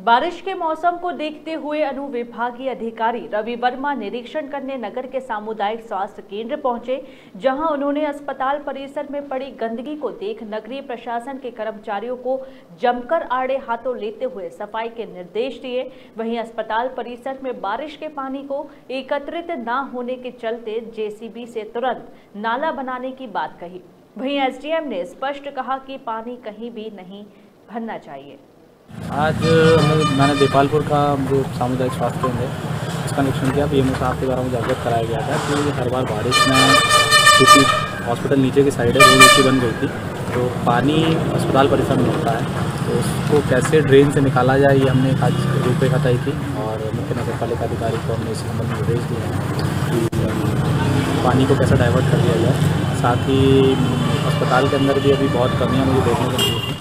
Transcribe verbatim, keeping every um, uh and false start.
बारिश के मौसम को देखते हुए अनुविभागीय अधिकारी रवि वर्मा निरीक्षण करने नगर के सामुदायिक स्वास्थ्य केंद्र पहुंचे, जहां उन्होंने अस्पताल परिसर में पड़ी गंदगी को देख नगरीय प्रशासन के कर्मचारियों को जमकर आड़े हाथों लेते हुए सफाई के निर्देश दिए। वहीं अस्पताल परिसर में बारिश के पानी को एकत्रित न होने के चलते जेसीबी से तुरंत नाला बनाने की बात कही। वहीं एसडीएम ने स्पष्ट कहा कि पानी कहीं भी नहीं भरना चाहिए। आज मैंने देपालपुर का जो सामुदायिक स्वास्थ्य केंद्र है उसका निरीक्षण किया। पीएमओ साहब के द्वारा मुझे अवगत कराया गया था कि हर बार बारिश में क्योंकि हॉस्पिटल नीचे की साइड है, रोड ऊँची बन गई थी, तो पानी अस्पताल परिसर में होता है, तो उसको कैसे ड्रेन से निकाला जाए ये हमने आज रूपरेखा तय की और मुख्य नगर पालिका अधिकारी को हमने इस संबंध में निर्देश दिए हैं कि पानी को कैसे डाइवर्ट कर दिया जाए। साथ ही अस्पताल के अंदर भी अभी बहुत कमियाँ मुझे देखने को मिली।